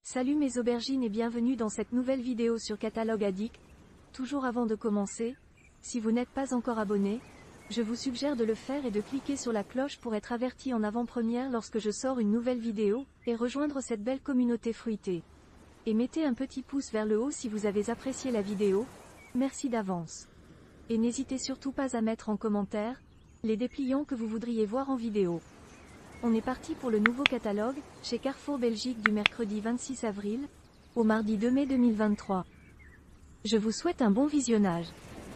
Salut mes aubergines et bienvenue dans cette nouvelle vidéo sur Catalogue Addict. Toujours avant de commencer, si vous n'êtes pas encore abonné, je vous suggère de le faire et de cliquer sur la cloche pour être averti en avant-première lorsque je sors une nouvelle vidéo, et rejoindre cette belle communauté fruitée. Et mettez un petit pouce vers le haut si vous avez apprécié la vidéo, merci d'avance. Et n'hésitez surtout pas à mettre en commentaire les dépliants que vous voudriez voir en vidéo. On est parti pour le nouveau catalogue, chez Carrefour Belgique du mercredi 26 avril, au mardi 2 mai 2023. Je vous souhaite un bon visionnage.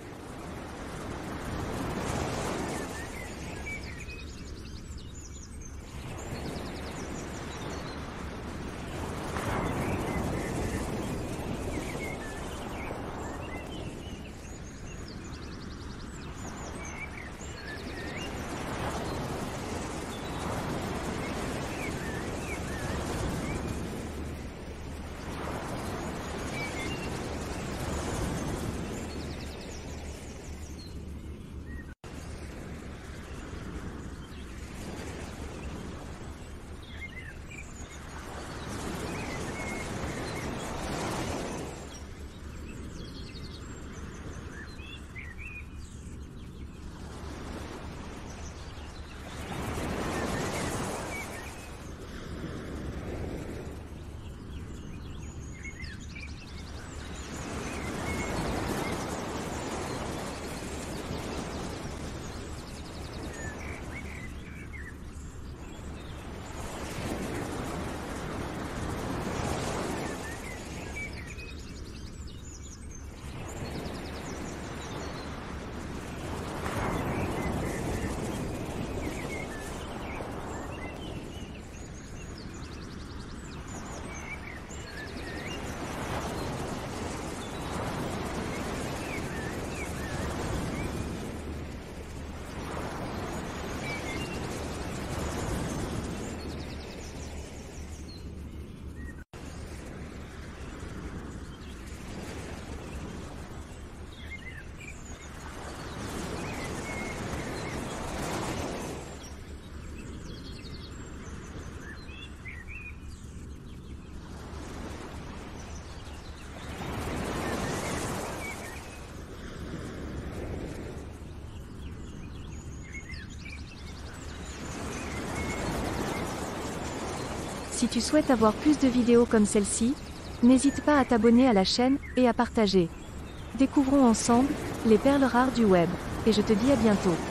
Si tu souhaites avoir plus de vidéos comme celle-ci, n'hésite pas à t'abonner à la chaîne, et à partager. Découvrons ensemble les perles rares du web, et je te dis à bientôt.